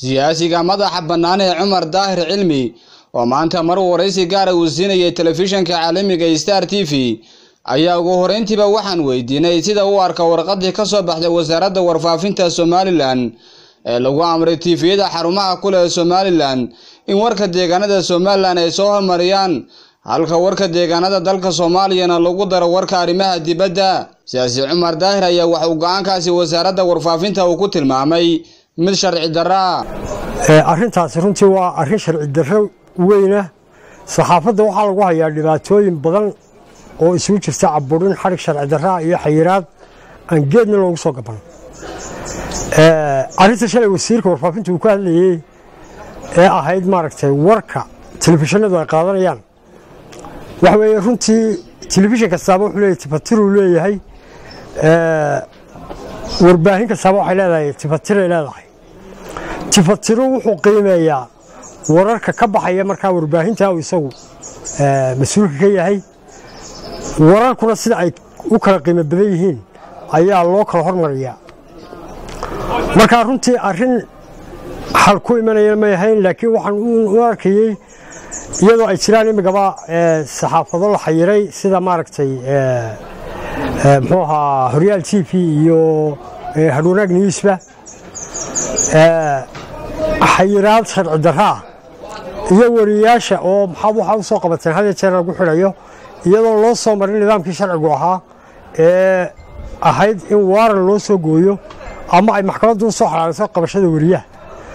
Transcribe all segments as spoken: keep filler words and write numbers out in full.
siyaasiga madaxa bannaan ee Cumar Daahir Cilmi oo maanta mar waraysi gaar ah uu siinayay telefishinka caalamiga Star T V ayaa ugu horeyntiiba waxaan weydiinay sida uu arka warqadii ka soo baxday wasaaradda warfaafinta Somaliland ee lagu amray T V-da xarumaha kule ee Somaliland in warka deegaanada Somaliland ay soo hormariyaan halka warka deegaanada dalka Soomaaliyana lagu daro warka arrimaha dibadda. siyaasi Cumar Daahir ayaa waxa uu go'aankaasi wasaaradda warfaafinta uu ku tilmaamay mid sharci darro ee arrintaas runtii waa arrin sharci darro weyn ah. saxaafadda waxaa lagu hayaa dhibaatooyin badan oo isugu jirta caburin xarig sharci darro iyo xayiraad aan geedna loogu soo gaban. ee arrinta shalay wasiirka warfaafinta uu ka hadlayay ee ahayd maaragtay warka telefishinadu ay qaadanayaan waxa weeye runtii telefishin kastaaba wuxuu leeyahay tifatir uu leeyahay ee warbaahin kastaaba waxay leedahay tifatir ay leedahay. tifatiru wuxuu qiimeeyaa wararka ka baxaya markaa warbaahinta uu isagu ee mas'uulka ka yahay. wararkuna sida ay u kala qiimo badan yihiin ayaa loo kala hormariyaa. markaa runtii arrin xal ku imanaya ma yahayn, laakiin waxaan u arkayay iyadoo ay jiraan imigaba saxaafado la xayiray sida maaragtay muxuu ahaa Horyaal T V iyo Hadwanaag Newsba xayiraad sharci darro iyo wariyaasha oo maxaa waxa u soo qabateen hada jeer lagu xirayo iyadoo loo soo marin nidaamkii sharcigu ahaa ee ahayd in waaran loo soo gooyo ama ay maxkamaddu soo xaraarayso qabashada wariyaha.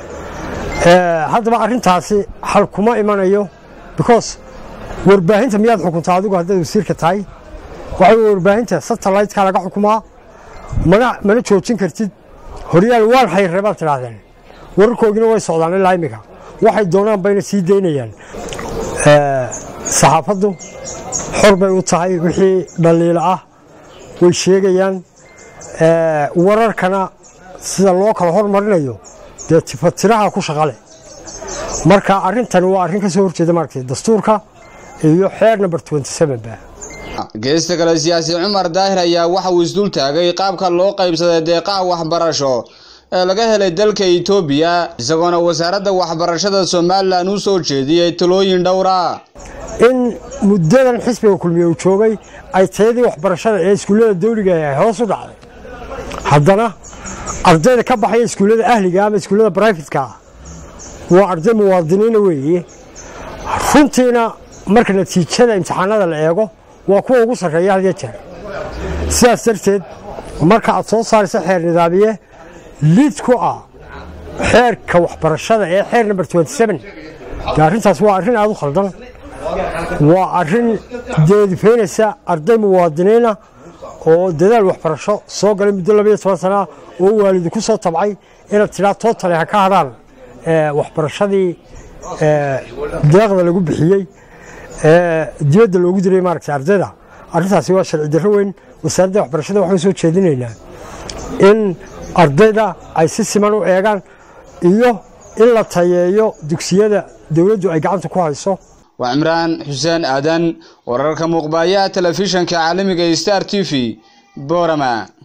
ee haddaba arrintaasi xal kuma imanayo because warbaahinta miyaad xukuntaa adigu haddaad wasiirka tahay? waxa warbaahinta satellite-ka laga xukumaa mana mana joojin kartid. Horyaal waan xayray baad tirahdeen, wararkoodina way socdaan ilaa imika waxay doonaan bayna sii deynayaan. ee saxaafaddu xor bay u tahay, wixii dhaliil ah way sheegayaan. ee wararkana sida loo kala hormarinayo dee tifatiraha ku shaqale. marka arrintan waa arrin ka soo horjeeda maartay dastuurka iyo xeer number twenty-seven ba. geesta kale siyaasi Cumar Daahir ayaa waxa uu isdul taagay qaabka loo qaybsaday deeqaha waxbarasho ee laga helay dalka Itoobiya, isagoona wasaaradda waxbarashada Somaliland uu soo jeediyay talooyin dhowr ah in muddadan xisbiga kulmiye uu joogay ay tayadii waxbarashada ee iskuulada dawliga ah hoos u dhacday. haddana ardayda ka baxay iskuulada ahliga ama iskuulada private-ka waa arday muwaadiniin weeye. runtiina marka natiijada imtixaanada la eego waa kuwa ugu sarreeya hal jeer. sidaas darteed marka aad soo saarayso xeer nidaamiye lid ku ah xeerka waxbarashada ee xeer number twenty-seven, arrintaas waa arrin aad u khaldan. waa arrin deedifeynaysa arday muwaadiniina oo dadaal waxbarasho soo galay muddo laba iyo toban sano oo waalid ku soo tabcay inaad tiraa total ha ka hadaan ee waxbarashadii ee deeqda lagu bixiyay ee dibadda loogu diray maaragtay ardayda. arrintaasi waa sharci darro weyn. wasaaradda waxbarashada waxay soo jeedinaynaa in ardayda ay si siman u eegaan iyo in la tayeeyo dugsiyada dawladdu ay gacanta ku hayso. waa Imraan Xuseen Aadan, wararka muuqbaaya telefishinka caalamiga Star T V, Boorama.